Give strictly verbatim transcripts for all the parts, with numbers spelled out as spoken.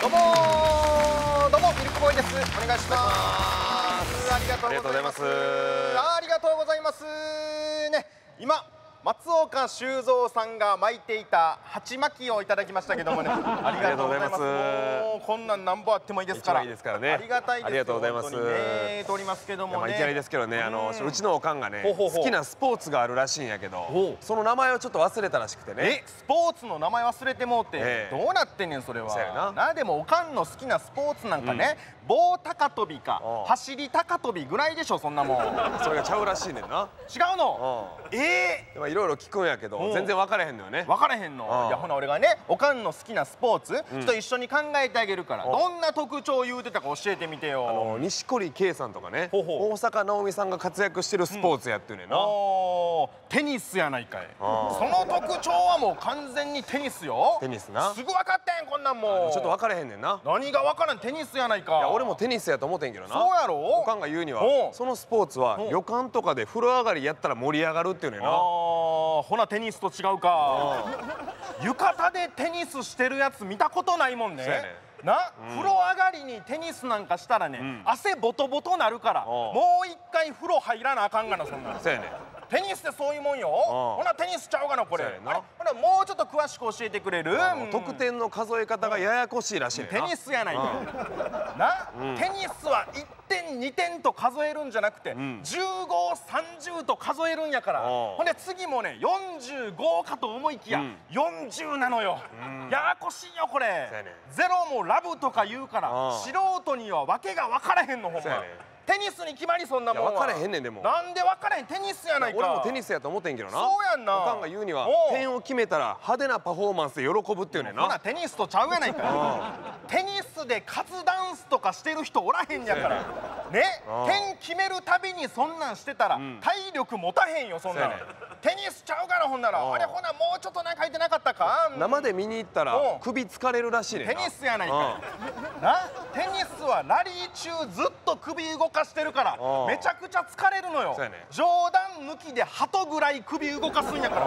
どうもーどうもミルクボーイです。お願いします。ありがとうございます。ありがとうございますね。今松岡修造さんが巻いていた鉢巻きをいただきましたけどもね、ありがとうございます。もうこんなん何本あってもいいですから。 いいですからね。 ありがたいです。 ありがとうございます。 ね、通りますけどもね。 いきなりですけどね、あのうちのおかんがね、好きなスポーツがあるらしいんやけど、その名前をちょっと忘れたらしくてね。 え、スポーツの名前忘れてもうて、どうなってんねんそれは。なでもおかんの好きなスポーツなんかね、棒高跳びか走り高跳びぐらいでしょ、そんなもん。 それがちゃうらしいねんな。 違うの？ええ。 いろいろ聞くんやけど全然分からへんのよね。 分からへんの？いやほな俺がねおかんの好きなスポーツちょっと一緒に考えてあげるから、どんな特徴言うてたか教えてみてよ。 あの錦織圭さんとかね、大坂なおみさんが活躍してるスポーツやってるねんな。 テニスやないかい。その特徴はもう完全にテニスよ。 テニスな。 すぐ分かってんこんなんもう。 ちょっと分からへんねんな。 何が分からん、テニスやないか。 いや俺もテニスやと思ってんけどな。 そうやろ。 おかんが言うにはそのスポーツは旅館とかで風呂上がりやったら盛り上がるっていうねんな。 ほなテニスと違うか。浴衣でテニスしてるやつ見たことないもんね。な、風呂上がりにテニスなんかしたらね、汗ボトボトなるからもう一回風呂入らなあかんがな、そんな。 そうやね。 テニスってそういうもんよ。ほなテニスちゃうがなこれ。ほなもうちょっと詳しく教えてくれる？ 得点の数え方がややこしいらしいね。 テニスやないかな。テニスはいってんにてんと数えるんじゃなくてじゅうご、さんじゅうと数えるんやから。ほんで次もねよんじゅうごかと思いきやよんじゅうなのよ。ややこしいよこれ。ゼロもラブとか言うから素人には訳が分からへんのほんま。テニスに決まりそんなもんは。 分からへんねんでも。 なんで分からへん、テニスやないか。 俺もテニスやと思ってんけどな。 そうやんな。 おかんが言うには点を決めたら派手なパフォーマンスで喜ぶっていうねんな。 ほなテニスとちゃうやないか。テニスでカツダンスとかしてる人おらへんやからね。点決めるたびにそんなんしてたら体力持たへんよそんなん。テニスちゃうからほんなら。あれほなもうちょっとなんか書いてなかったか。 生で見に行ったら首疲れるらしいねんな。 テニスやないかな。テニスはラリー中ずっと首動かしてるからめちゃくちゃ疲れるのよ。冗談抜きで鳩ぐらい首動かすんやから。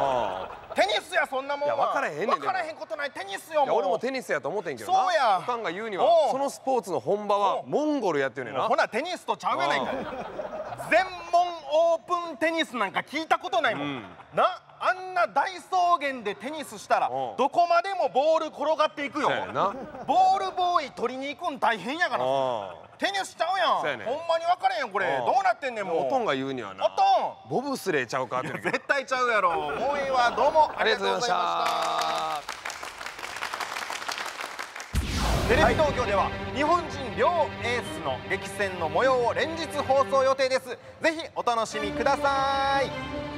テニスやそんなもんは。 分からへんねん。 分からへんことない、テニスよ。もう俺もテニスやと思ってんけどな。 そうや。 おかんが言うにはそのスポーツの本場はモンゴルやっていうねんな。 ほなテニスとちゃうやないかい。全問オープンテニスなんか聞いたことないもんな。あんな大草原でテニスしたらどこまでもボール転がっていくよ。ボールボーイ取りに行くん大変やから。テニスちゃうやん。ほんまに分からへんよこれ。どうなってんねんもう。 おとんが言うにはな、 おとんボブスレーちゃうかって。 絶対ちゃうやろ。もうええわ。どうもありがとうございました。テレビ東京では日本人両エースの激戦の模様を連日放送予定です。ぜひお楽しみください。